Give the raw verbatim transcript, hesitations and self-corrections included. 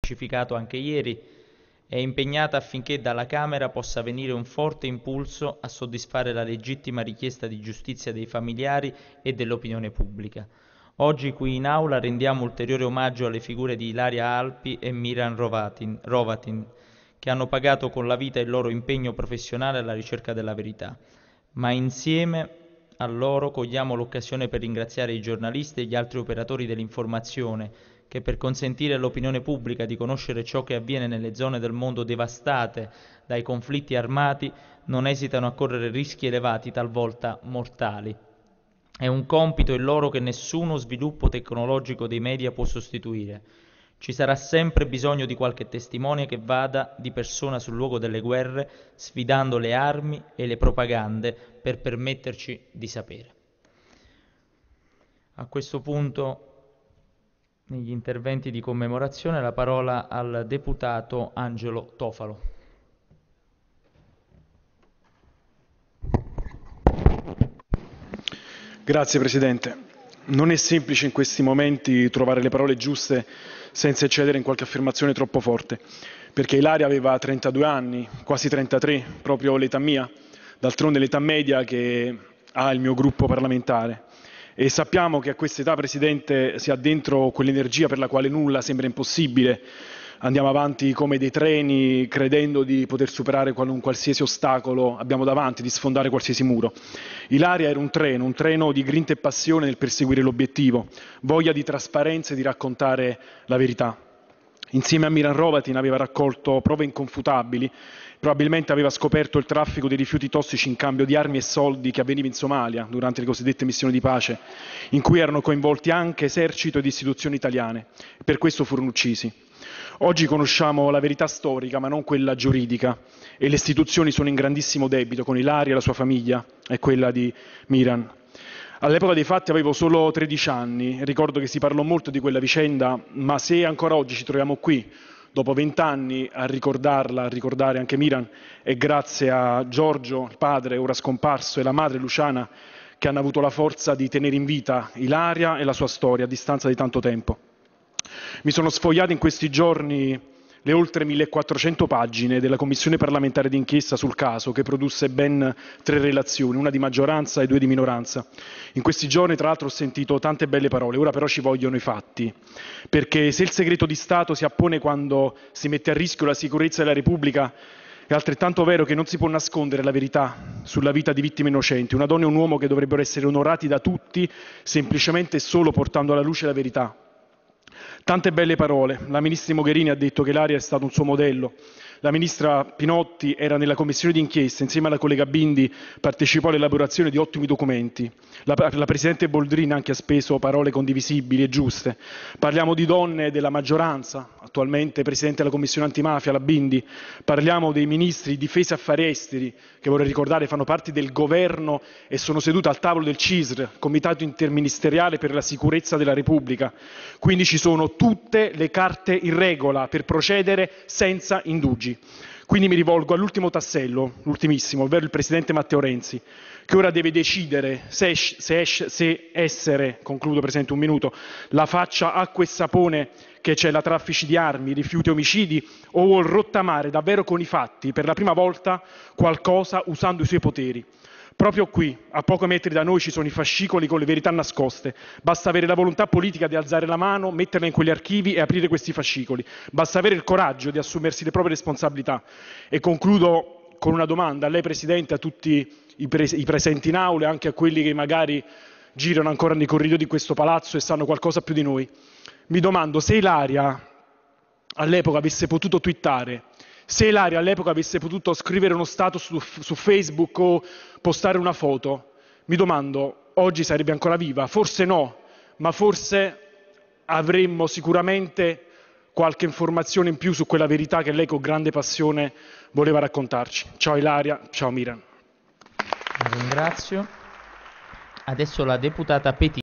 specificato anche ieri, è impegnata affinché dalla Camera possa venire un forte impulso a soddisfare la legittima richiesta di giustizia dei familiari e dell'opinione pubblica. Oggi qui in Aula rendiamo ulteriore omaggio alle figure di Ilaria Alpi e Miran Rovatin, Rovatin, che hanno pagato con la vita il loro impegno professionale alla ricerca della verità. Ma insieme a loro cogliamo l'occasione per ringraziare i giornalisti e gli altri operatori dell'informazione che, per consentire all'opinione pubblica di conoscere ciò che avviene nelle zone del mondo devastate dai conflitti armati, non esitano a correre rischi elevati, talvolta mortali. È un compito il loro che nessuno sviluppo tecnologico dei media può sostituire. Ci sarà sempre bisogno di qualche testimone che vada di persona sul luogo delle guerre, sfidando le armi e le propagande per permetterci di sapere. A questo punto, negli interventi di commemorazione, la parola al deputato Angelo Tofalo. Grazie Presidente. Non è semplice in questi momenti trovare le parole giuste senza eccedere in qualche affermazione troppo forte, perché Ilaria aveva trentadue anni, quasi trentatré, proprio l'età mia, d'altronde l'età media che ha il mio gruppo parlamentare. E sappiamo che a quest'età, Presidente, si ha dentro quell'energia per la quale nulla sembra impossibile. Andiamo avanti come dei treni, credendo di poter superare un qualsiasi ostacolo abbiamo davanti, di sfondare qualsiasi muro. Ilaria era un treno, un treno di grinta e passione nel perseguire l'obiettivo, voglia di trasparenza e di raccontare la verità. Insieme a Miran Rovatin aveva raccolto prove inconfutabili, probabilmente aveva scoperto il traffico di rifiuti tossici in cambio di armi e soldi che avveniva in Somalia durante le cosiddette missioni di pace, in cui erano coinvolti anche esercito ed istituzioni italiane. Per questo furono uccisi. Oggi conosciamo la verità storica, ma non quella giuridica, e le istituzioni sono in grandissimo debito con Ilaria, la sua famiglia e quella di Miran. All'epoca dei fatti avevo solo tredici anni, ricordo che si parlò molto di quella vicenda, ma se ancora oggi ci troviamo qui, dopo vent'anni, a ricordarla, a ricordare anche Miran, è grazie a Giorgio, il padre, ora scomparso, e la madre, Luciana, che hanno avuto la forza di tenere in vita Ilaria e la sua storia a distanza di tanto tempo. Mi sono sfogliato in questi giorni le oltre millequattrocento pagine della Commissione parlamentare d'inchiesta sul caso, che produsse ben tre relazioni, una di maggioranza e due di minoranza. In questi giorni, tra l'altro, ho sentito tante belle parole, ora però ci vogliono i fatti. Perché se il segreto di Stato si appone quando si mette a rischio la sicurezza della Repubblica, è altrettanto vero che non si può nascondere la verità sulla vita di vittime innocenti, una donna e un uomo che dovrebbero essere onorati da tutti, semplicemente e solo portando alla luce la verità. Tante belle parole. La ministra Mogherini ha detto che Ilaria è stato un suo modello. La ministra Pinotti era nella commissione d'inchiesta, insieme alla collega Bindi partecipò all'elaborazione di ottimi documenti. La, la Presidente Boldrini anche ha speso parole condivisibili e giuste. Parliamo di donne della maggioranza, attualmente Presidente della Commissione Antimafia, la Bindi. Parliamo dei ministri di Difesa e Affari Esteri, che vorrei ricordare fanno parte del governo e sono seduti al tavolo del C I S R, Comitato Interministeriale per la Sicurezza della Repubblica. Quindi ci sono tutte le carte in regola per procedere senza indugi. Quindi mi rivolgo all'ultimo tassello, l'ultimissimo, ovvero il Presidente Matteo Renzi, che ora deve decidere se, se, se essere, concludo Presidente un minuto, la faccia acqua e sapone che c'è la traffici di armi, rifiuti e omicidi, o vuol rottamare davvero con i fatti, per la prima volta, qualcosa usando i suoi poteri. Proprio qui, a pochi metri da noi, ci sono i fascicoli con le verità nascoste. Basta avere la volontà politica di alzare la mano, metterla in quegli archivi e aprire questi fascicoli. Basta avere il coraggio di assumersi le proprie responsabilità. E concludo con una domanda a lei, Presidente, a tutti i, pres- i presenti in aula e anche a quelli che magari girano ancora nei corridoi di questo palazzo e sanno qualcosa più di noi. Mi domando se Ilaria all'epoca avesse potuto twittare, se Ilaria all'epoca avesse potuto scrivere uno status su, su Facebook o postare una foto, mi domando, oggi sarebbe ancora viva? Forse no, ma forse avremmo sicuramente qualche informazione in più su quella verità che lei con grande passione voleva raccontarci. Ciao Ilaria, ciao Miran. La ringrazio. Adesso la deputata Petti.